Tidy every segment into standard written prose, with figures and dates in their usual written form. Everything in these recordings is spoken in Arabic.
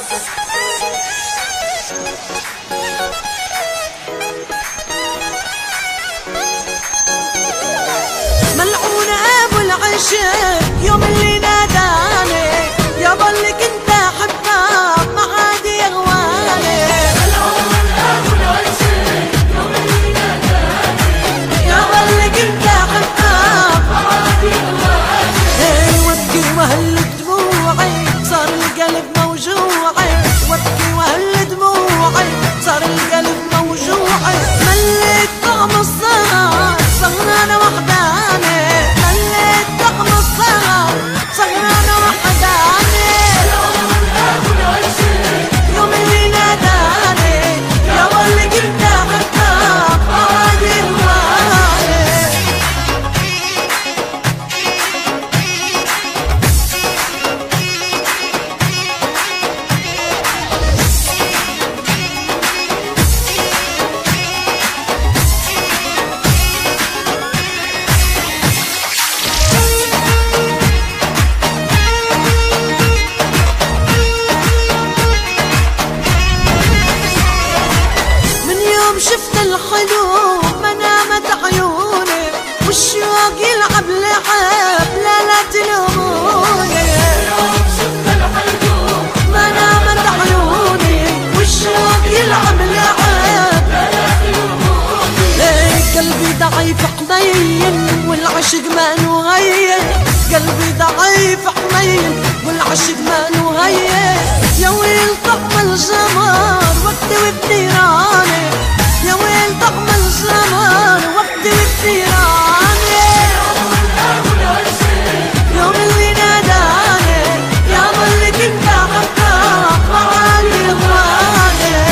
ملعون ابو العشق يوم اللي ناداني يابا اللي كنت احبك ما عاد يغواني. ملعون ابو العشق يوم اللي ناداني يابا اللي كنت احبك ما عاد يغواني. وابكي وهل دموعي صار القلب موجوعي، وابكي وهل دموعي صار القلب موجوعي. مليت طعم السهر سهرانة وحداني، مليت طعم السهر سهرانة وحداني. ملعون ابو العشق يوم اللي ناداني يابا اللي كنت احبك ما عاد يهواني. شفت الحلو ما نامت عيوني، والشوق يلعب لعب لا لا تلوموني. شفت الحلو ما نامت عيوني، والشوق يلعب لعب لا لا تلوموني. قلبي ضعيف حنين والعشق ما نهين، قلبي ضعيف حنين والعشق ما نهين. يا ويل طعم الجمر وقتي وبنيراني، يا ويل طعم الجمر وقتي وبنيراني. يوم اللي ناداني يابا اللي كنت احبك ما عاد يهواني.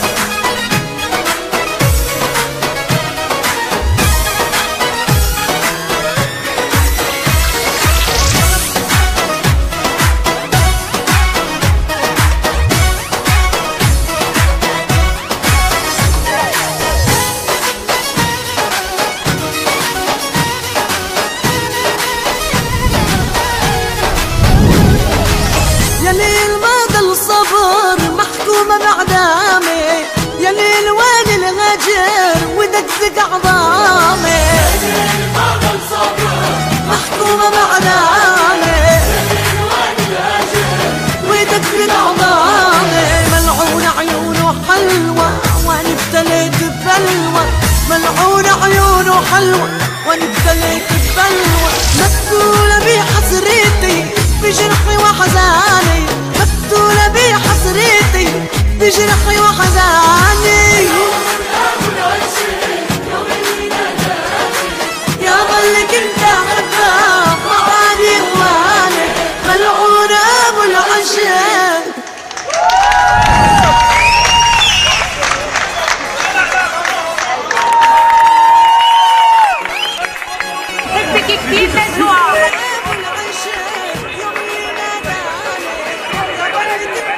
يا ليل ما ضل صبر محكومة بعدامي، يا ليل وين الهجر ودقدق عظامي. يا ليل ما ضل صبر محكومة بعدامي، يا ليل وين الهجر ودقدق عظامي. ملعون عيونه حلوة وانا ابتليت ببلوى، ملعون عيونه حلوة وانا ابتليت ببلوى. مقتولة بحسرتي بجرحي وحزاني، مقتولة بحسرتي بجرحي وحزاني. يابا اللي كنت احبك ما عاد يهواني. ملعون ابو العشق. بحبك كتير نجوى. ابو العشق يوم اللي ناداني يابا اللي كنت